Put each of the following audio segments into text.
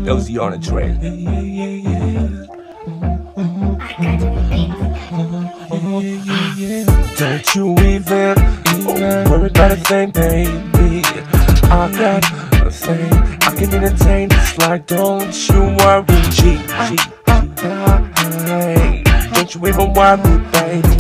LZR on the track. Don't you even worry about a thing, baby. I got a thing I can entertain. It's like, don't you worry, don't you even worry, baby.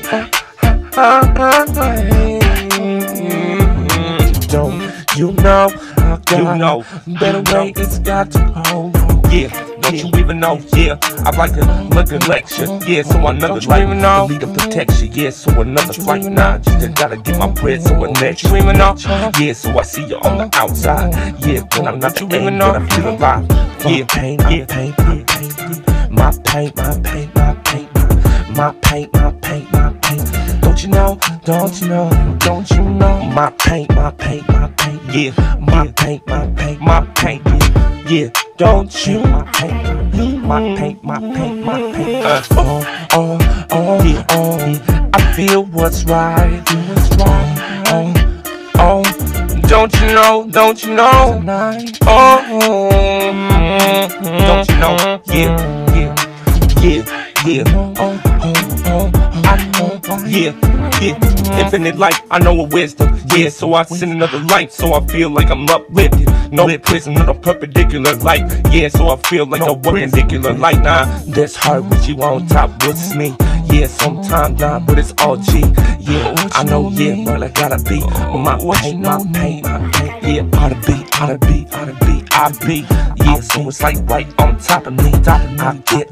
Don't you know I got better way it's got to hold. Yeah, don't you even know? Yeah, I like a lecture. Yeah, so another like lead a protection. Yeah, so another flight. Nah, just gotta get my bread. So a next you even know? Yeah, so I see you on the outside. Yeah, when I'm not the aim, but I feel alive. Yeah, pain, yeah, pain, my pain, my pain, my pain, my pain, my pain, my pain. Don't you know? Don't you know? Don't you know? My pain, my pain, my pain. Yeah, my pain, my pain, my pain. Yeah, don't you? My pain, my pain, my pain, my pain. Yeah, I feel what's right. Don't you know? Don't you know? Don't you know? Yeah, infinite light, I know a wisdom. Yeah, so I send another light, so I feel like I'm uplifted. No prison, not a perpendicular light. Yeah, so I feel like a perpendicular light. Nah, that's hard with you on top, what's me? Yeah, sometimes nah, but it's all G. Yeah, I know, yeah, but I gotta be my pain, my pain, my pain. Yeah, oughta be, oughta be, oughta be, I be. Yeah, so it's like right on top of me. I get.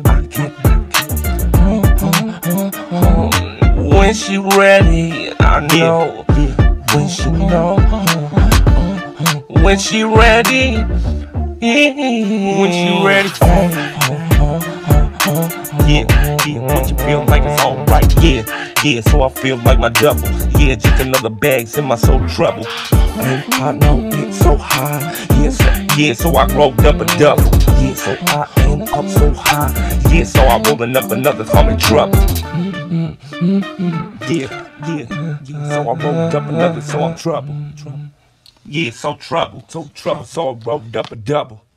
When she ready, I know. When she know. When she ready. When she ready. Yeah, when you feel like it's alright. Yeah, so I feel like my double. Yeah, just another bag's in my soul trouble. And I know it's so high. Yeah, so I rolled up a double. Yeah, so I aim up so high. Yeah, so I rolling up another, call me trouble. Yeah, so I rolled up another, so I'm trouble. Yeah, so trouble, so I rolled up a double.